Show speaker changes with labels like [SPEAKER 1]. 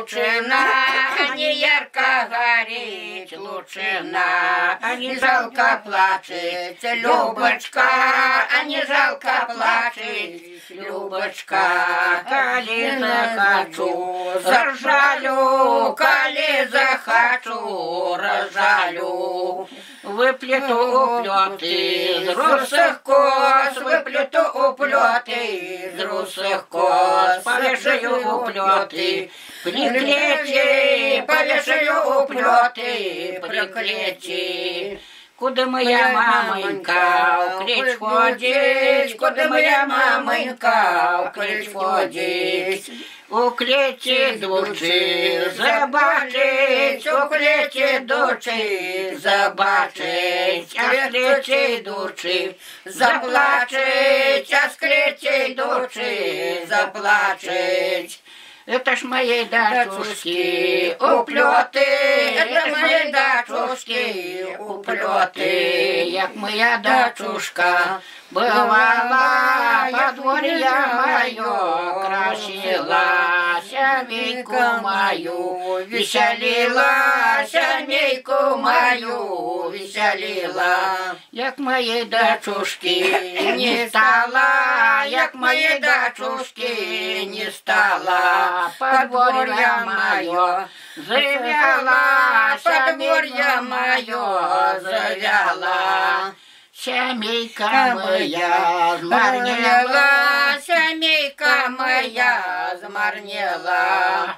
[SPEAKER 1] лучина, а не ярко горит лучина, а не жалко плачет Любочка, а не жалко плачет Любочка. Коли захочу, заржалю, коли захочу, разжалю. Выплету уплеты из русых кос, выплету уплеты из русых кос, повешаю уплеты, приклети, повешаю уплеты, приклети. Куда моя мамонька укрыть ходить, куда моя мамонька укрыть ходить. Уклети души, забачить, уклети души, забачить, а склети души, заплачить, а склети души, заплачить. Это ж моей дачушки уплеты, это моей дачушки уплеты, як моя дачушка бывала, подворье мое красила, семейку мою веселила, семейку мою веселила. Як моей дачушки не стала, як моей дачушки не стала, подворье мое завяла, подворье мое завяла. Семейка моя змарнела, семейка моя змарнела,